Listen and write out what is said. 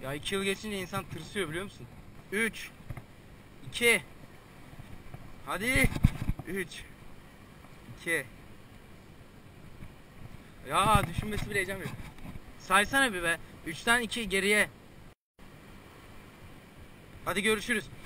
Ya 2 yıl geçince insan tırsıyor biliyor musun? 3 2 Hadi 3 2 Ya düşünmesi bile heyecan veriyor. Saysana bir be. 3'ten 2 geriye. Hadi görüşürüz.